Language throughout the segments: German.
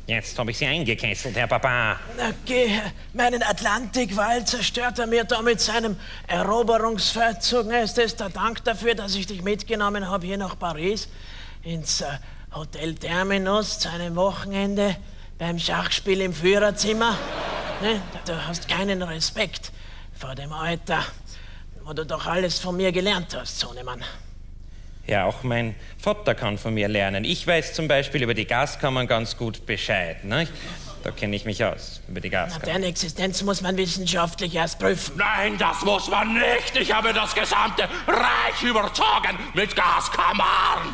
Jetzt habe ich Sie eingekesselt, Herr Papa. Na geh, meinen Atlantikwall zerstört er mir da mit seinem Eroberungsfeldzug. Ist das der Dank dafür, dass ich dich mitgenommen habe hier nach Paris? Ins Hotel Terminus zu einem Wochenende beim Schachspiel im Führerzimmer? Ne? Du hast keinen Respekt vor dem Alter, wo du doch alles von mir gelernt hast, Sohnemann. Ja, auch mein Vater kann von mir lernen. Ich weiß zum Beispiel über die Gaskammern ganz gut Bescheid. Ne? Da kenne ich mich aus, über die Gaskammern. Deren Existenz muss man wissenschaftlich erst prüfen. Nein, das muss man nicht. Ich habe das gesamte Reich überzogen mit Gaskammern.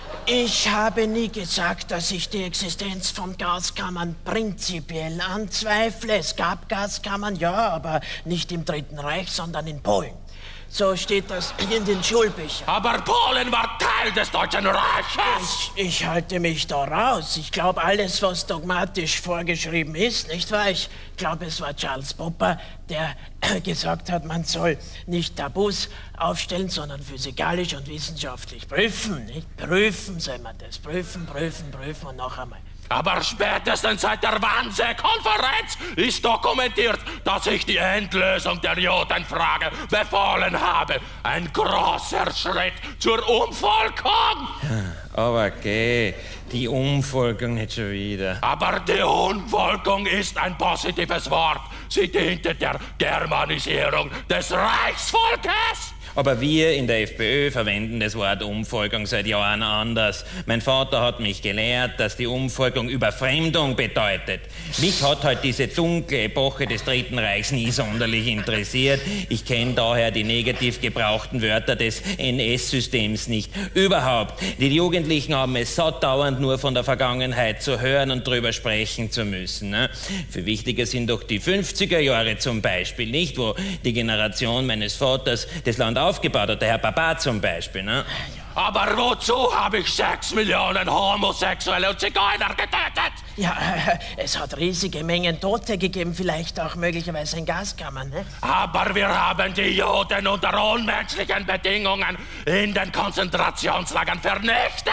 Ich habe nie gesagt, dass ich die Existenz von Gaskammern prinzipiell anzweifle. Es gab Gaskammern, ja, aber nicht im Dritten Reich, sondern in Polen. So steht das in den Schulbüchern. Aber Polen war Teil des Deutschen Reiches. Ich halte mich da raus. Ich glaube alles, was dogmatisch vorgeschrieben ist, nicht wahr? Ich glaube, es war Charles Popper, der gesagt hat, man soll nicht Tabus aufstellen, sondern physikalisch und wissenschaftlich prüfen. Nicht? Prüfen soll man das. Prüfen und noch einmal. Aber spätestens seit der Wannsee-Konferenz ist dokumentiert, dass ich die Endlösung der Judenfrage befohlen habe. Ein großer Schritt zur Umvolkung. Aber geh, die Umvolkung nicht schon wieder. Aber die Umvolkung ist ein positives Wort. Sie diente der Germanisierung des Reichsvolkes. Aber wir in der FPÖ verwenden das Wort Umvolkung seit Jahren anders. Mein Vater hat mich gelehrt, dass die Umvolkung Überfremdung bedeutet. Mich hat halt diese dunkle Epoche des Dritten Reichs nie sonderlich interessiert. Ich kenne daher die negativ gebrauchten Wörter des NS-Systems nicht. Überhaupt. Die Jugendlichen haben es satt, dauernd nur von der Vergangenheit zu hören und drüber sprechen zu müssen. Ne? Viel wichtiger sind doch die 50er Jahre zum Beispiel, nicht? Wo die Generation meines Vaters das Land aufgebaut hat, der Herr Papa zum Beispiel. Ne? Aber wozu habe ich 6 Millionen Homosexuelle und Zigeuner getötet? Ja, es hat riesige Mengen Tote gegeben, vielleicht auch möglicherweise in Gaskammern. Ne? Aber wir haben die Juden unter unmenschlichen Bedingungen in den Konzentrationslagern vernichtet.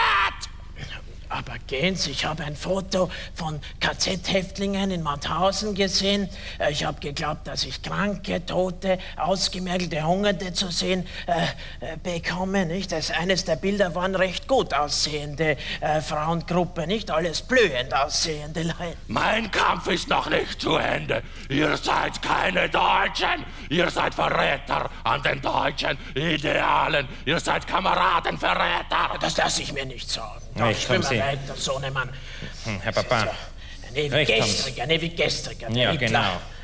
Aber gehen Sie, ich habe ein Foto von KZ-Häftlingen in Mauthausen gesehen. Ich habe geglaubt, dass ich Kranke, Tote, ausgemergelte, Hungernde zu sehen bekomme. Nicht? Eines der Bilder waren recht gut aussehende Frauengruppe, nicht alles blühend aussehende Leute. Mein Kampf ist noch nicht zu Ende. Ihr seid keine Deutschen. Ihr seid Verräter an den deutschen Idealen. Ihr seid Kameradenverräter. Das lasse ich mir nicht sagen. Ich bin weiter, Sohnemann. Herr Papa. So, ein ewig gestriger. Ja, genau.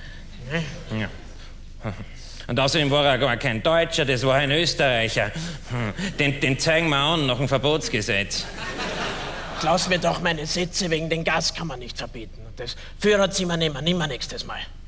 Ja. Und außerdem war er gar kein Deutscher, das war ein Österreicher. Den zeigen wir an nach dem Verbotsgesetz. Lass mir doch meine Sätze wegen den Gaskammern nicht verbieten. Das Führerzimmer nehmen wir nächstes Mal.